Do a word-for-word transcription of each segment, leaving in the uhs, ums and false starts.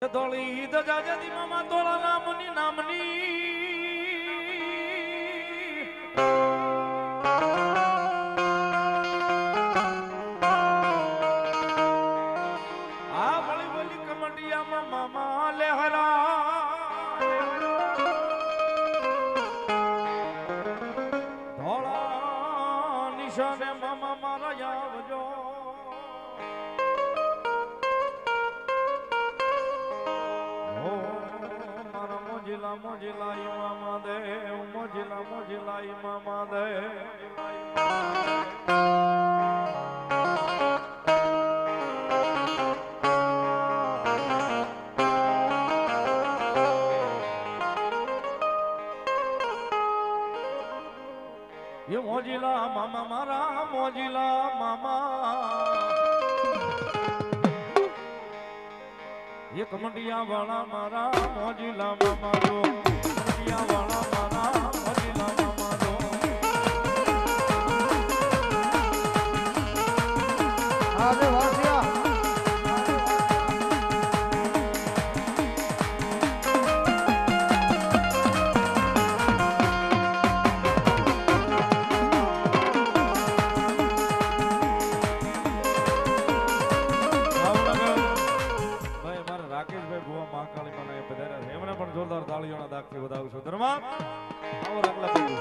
ધોળી ધજા જદી મામા ધોળા નામની નામની આ વળી વળી કમડિયામાં મામા લેહરા ધોળા નિશાને મામા મારા આવજો મોજીલા મોજીલા મામા દેવ મોજીલા મોજીલા મામા દેવ ये मोजिला मामा मारा मोजिला मामा ये कमंडिया वाला मारा मोजिला मामा दो कमंडिया वाला मारा मोजिला मामा दो अरे वासिया જોરદાર તાળીઓના દાખથી વધાવું છું ધર્મા આવો રાખલા બાબુ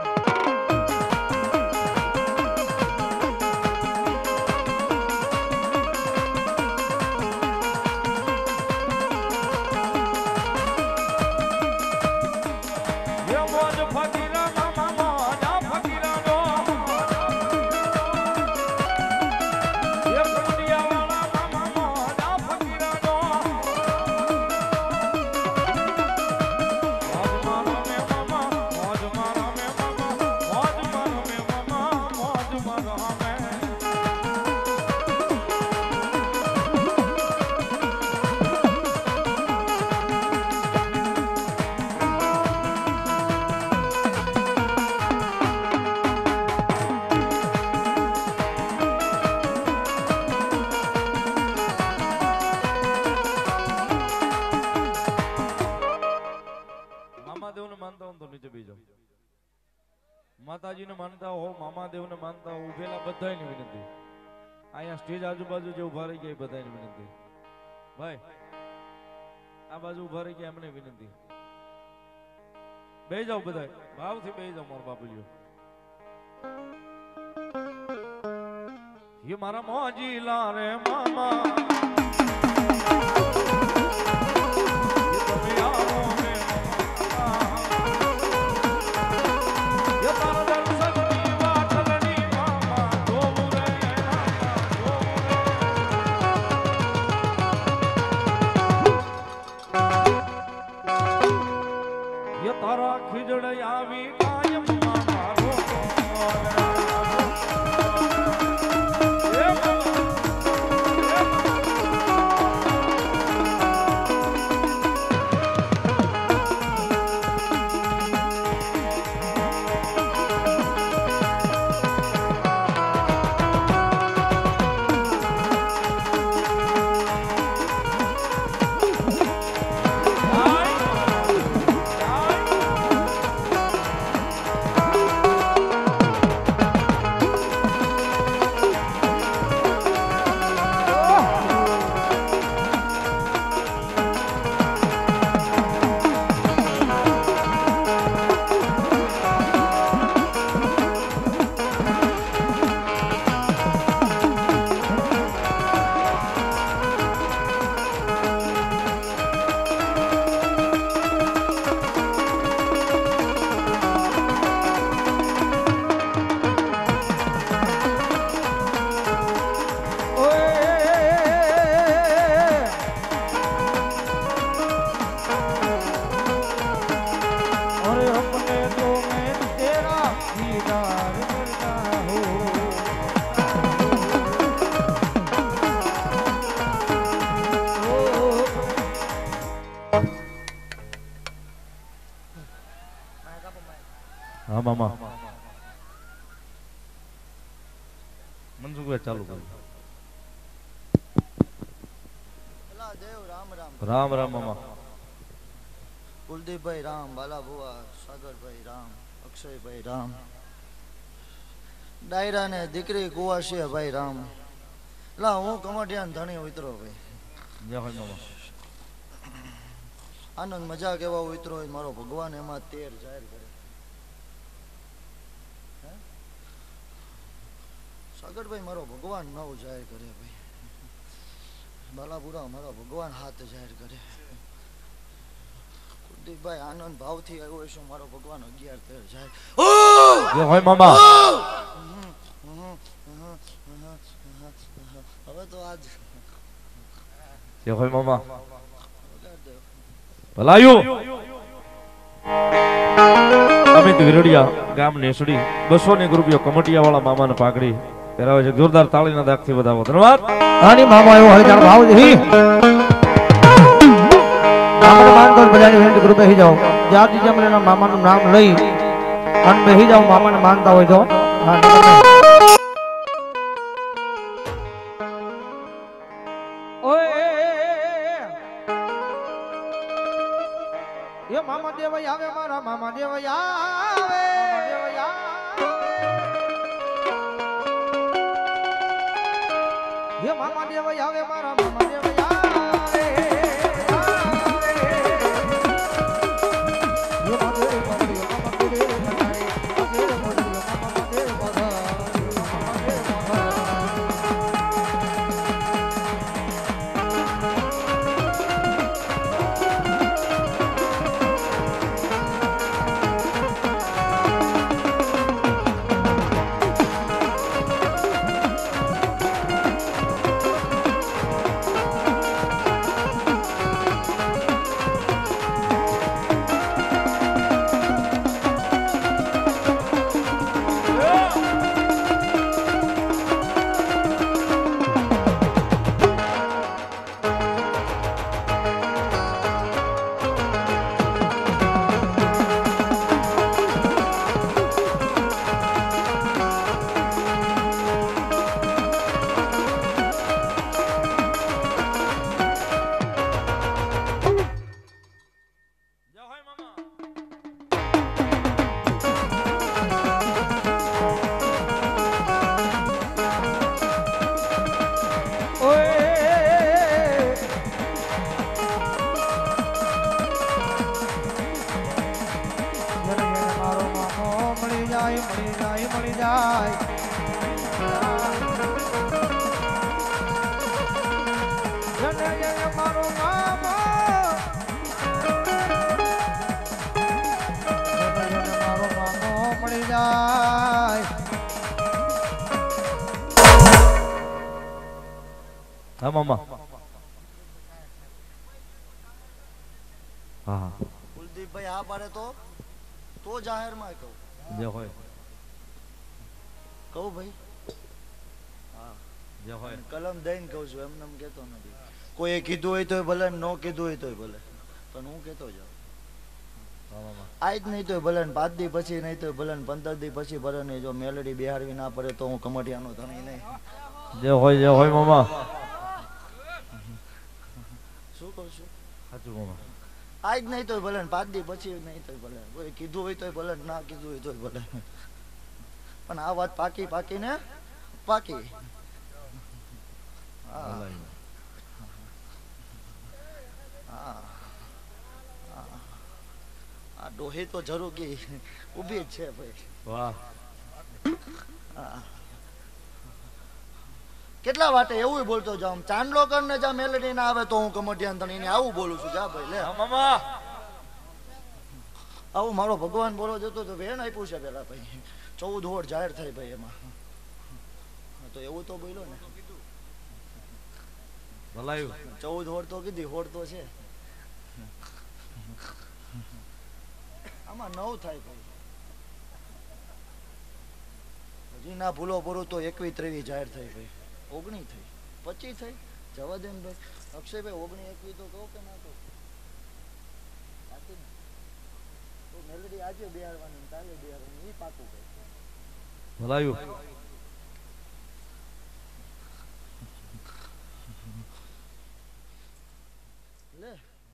માતાજી ને માનતા હો મામા દેવ ને માનતા હો ઉભેલા બધાની વિનંતી અહીંયા સ્ટેજ આજુબાજુ જે ઉભા રહી ગયા બધાની વિનંતી ભાઈ આ બાજુ ઉભા રહી ગયા એમને વિનંતી બેહી જાઓ બધા ભાવથી બેહી જાઓ મારા બાપુજીઓ ये मारा मोजीला रे मामा हाँ मामा मनसुख भाई चालू कर देव राम राम રામ રામ મામા. કુલદીપભાઈ રામ, બાલાબુઆ, સાગરભાઈ રામ, અક્ષયભાઈ રામ, ડાયરા ને દીકરી કુવાશિયા ભાઈ રામ. લા હું કમટિયાન ધણી ઉતરો ભાઈ. જય હોય મામા. આનંદ મજા કેવા ઉતરો હોય મારો ભગવાન એમાં તેર જાહેર કરે. હે? સાગરભાઈ મારો ભગવાન નવ જાહેર કરે ભાઈ. બાલાપુરા મારો ભગવાન હાથ જાહેર કરે. કુલદીપભાઈ આનંદ ભાવથી આવ્યો છું મારો ભગવાન અગિયાર તેર જાહેર. જય હોય મામા. હવે તો આજ જય હોય મામા. ભલાયું અમિત વિરડિયા ગામ નેસડી બસો ને રૂપિયા કમટિયા વાળા મામાને પાઘડી પહેરાવે છે. જોરદાર તાળીના દાગથી વધાવો. ધન્યવાદ. હાની મામા એવો હોય જાણ ભાવ દેહી મામાને માન કર બજાની વેંટ ગ્રુપે હી જાઓ. જ્યાં દીજે મને મામાનું નામ લઈ અને બેહી જાઓ. મામાને માનતા હોય તો હા એ મામા દેવય આવે મારા મામા દેવય આવે દેવય આવે એ મામા દેવય આવે મારા મામા દેવય આવે એ મામા દેવ મામા દેવ હા મામા. હા હા. કુલદીપભાઈ આ પાડે તો તો જાહેરમાં કહું. જય હોય. કહું ભાઈ. હા જય હોય. કલમ દઈને કહું છું એમને એમ કહેતો નથી. કોઈએ કીધું હોય તોય ભલે, ન કીધું હોય તોય ભલે, પણ હું કહેતો જાઉં. આજ નહીં તોય ભલે, પાંચ દી પછી નહીં તોય ભલે, પંદર દી પછી ભલે નહીં. જો મેલડી બિહારવી ના પડે તો હું કમટિયાનો ધણી નહીં. જય હોય. જય હોય મામા. શું કહું છું? સાચું મામા. આજ નહીં તોય ભલે, પાંચ દી પછી નહીં તોય ભલે, કોઈ કીધું હોય તોય ભલે, ના કીધું હોય તોય ભલે, પણ આ વાત પાકી પાકી ને પાકી. હા આ ડોહી તો જરૂર કી ઊભી જ છે ભાઈ. વાહ. કેટલા વાટે એવું બોલતો જાઉં. ચાંદલો કરીને જા મેલડી ના આવે તો હું કમટિયાન ધણીને આવું બોલું છું. જા ભાઈ લે. હા મામા. આવું મારો ભગવાન બોલો જતો તો વેણ આપ્યું છે પેલા ભાઈ. ચૌદ હોડ જાહેર થાય ભાઈ એમાં. તો એવું તો બોલ્યો ને. ભલાયું. ચૌદ હોડ તો કીધી, હોડ તો છે. આમાં નવ થાય ભાઈ. હજી ના ભૂલો પૂરું તો એકવી ત્રેવી જાહેર થઈ ભાઈ. ઓગણી થઈ, પચી થઈ, જવા દે ને ભાઈ. અક્ષયભાઈ ઓગણી એકવી તો કહો કે ના કહો? તો મેલડી આજે બિહારવાની, કાલે બિહારવાની, એ પાકું ભાઈ. ભલાયું.